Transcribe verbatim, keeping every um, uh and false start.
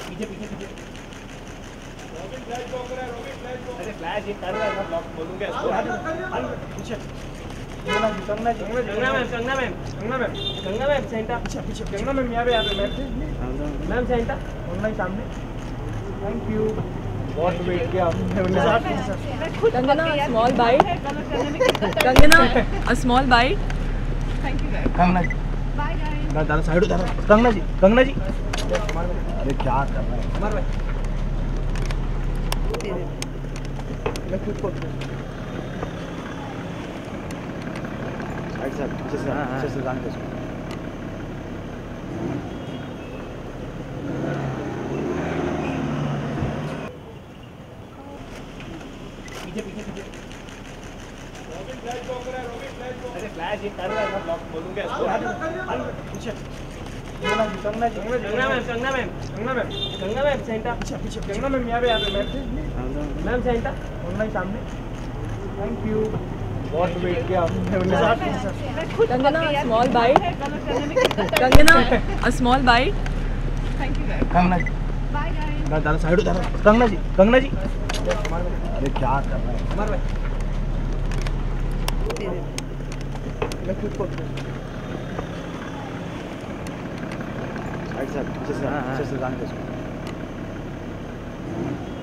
पीछे पीछे पीछे रोबिन फ्लैश को कर रहा है रोबिन फ्लैश को अरे फ्लैश ये कर रहा है मैं ब्लॉक बोलूंगा इसको पीछे Kangana ji Kangana ji Kangana ma'am Kangana ma'am Kangana ma'am Kangana ma'am centre पीछे पीछे कंगना मैम यहाँ पे यहाँ पे ma'am ma'am centre Kangana ji सामने थैंक यू बहुत वेट किया हमने Kangana small bite Kangana a small bite thank you guys Kangana ji bye guys दादा साइड हो दादा कंगना जी कंगना जी अरे क्या कर रहा है मार भाई मैं खुद को साइड से पीछे से पीछे से जाने दो पीछे पीछे पीछे रोबिन फ्लैश को कर रहा है रोबिन फ्लैश को अरे फ्लैश ये कर रहा है मैं ब्लॉक बोलूंगा इसको पीछे Kangana ji Kangana ji Kangana ma'am Kangana ma'am Kangana ma'am Kangana ma'am centre पीछे पीछे कंगना मैम यहाँ पे यहाँ पे ma'am ma'am centre Kangana ji सामने थैंक यू बहुत वेट किया हमने Kangana small bite Kangana a small bite thank you guys Kangana ji bye guys दादा साइड हो दादा कंगना जी कंगना जी अरे क्या कर रहा है मार भाई मैं खुद को साइड से पीछे से पीछे से जाने दो